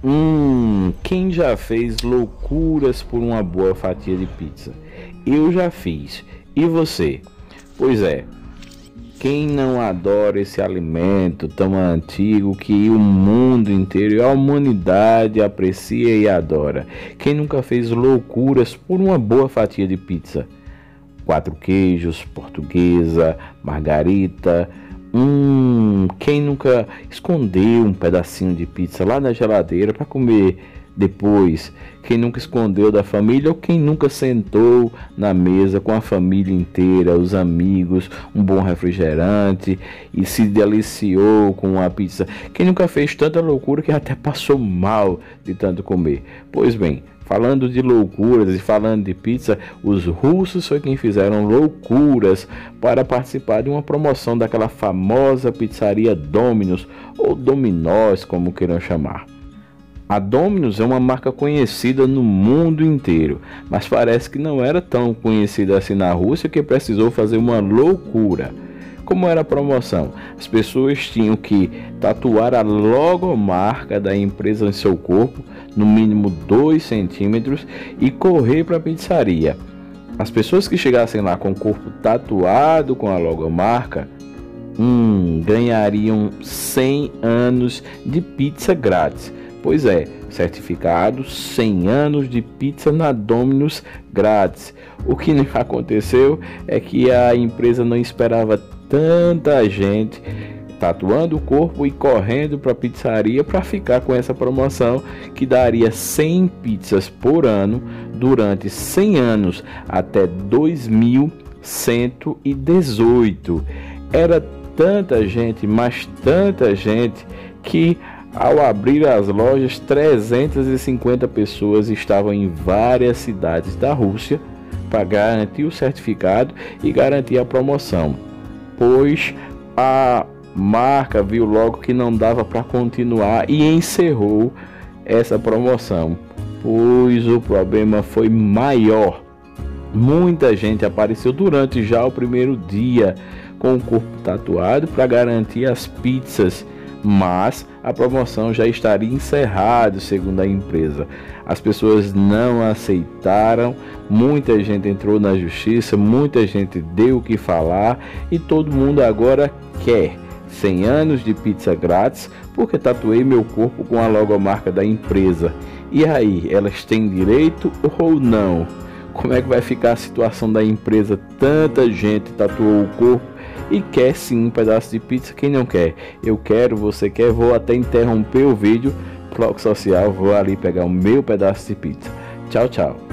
Quem já fez loucuras por uma boa fatia de pizza? Eu já fiz. E você? Pois é, quem não adora esse alimento tão antigo que o mundo inteiro e a humanidade aprecia e adora? Quem nunca fez loucuras por uma boa fatia de pizza? Quatro queijos, portuguesa, margarita. Quem nunca escondeu um pedacinho de pizza lá na geladeira para comer depois? Quem nunca escondeu da família ou quem nunca sentou na mesa com a família inteira, os amigos, um bom refrigerante e se deliciou com uma pizza? Quem nunca fez tanta loucura que até passou mal de tanto comer? Pois bem, falando de loucuras e falando de pizza, os russos foi quem fizeram loucuras para participar de uma promoção daquela famosa pizzaria Domino's ou Dominós, como queiram chamar. A Domino's é uma marca conhecida no mundo inteiro, mas parece que não era tão conhecida assim na Rússia, que precisou fazer uma loucura. Como era a promoção? As pessoas tinham que tatuar a logomarca da empresa em seu corpo, no mínimo 2 centímetros, e correr para a pizzaria. As pessoas que chegassem lá com o corpo tatuado com a logomarca, ganhariam 100 anos de pizza grátis. Pois é, certificado 100 anos de pizza na Domino's grátis. O que aconteceu é que a empresa não esperava tanta gente tatuando o corpo e correndo para a pizzaria para ficar com essa promoção que daria 100 pizzas por ano durante 100 anos até 2118. Era tanta gente, mas tanta gente, que ao abrir as lojas, 350 pessoas estavam em várias cidades da Rússia para garantir o certificado e garantir a promoção, pois a marca viu logo que não dava para continuar e encerrou essa promoção, pois o problema foi maior. Muita gente apareceu durante já o primeiro dia com o corpo tatuado para garantir as pizzas, mas a promoção já estaria encerrada, segundo a empresa. As pessoas não aceitaram, muita gente entrou na justiça, muita gente deu o que falar e todo mundo agora quer 100 anos de pizza grátis porque tatuei meu corpo com a logomarca da empresa. E aí, elas têm direito ou não? Como é que vai ficar a situação da empresa? Tanta gente tatuou o corpo e quer sim um pedaço de pizza. Quem não quer? Eu quero, você quer? Vou até interromper o vídeo, bloco social, vou ali pegar o meu pedaço de pizza. Tchau, tchau.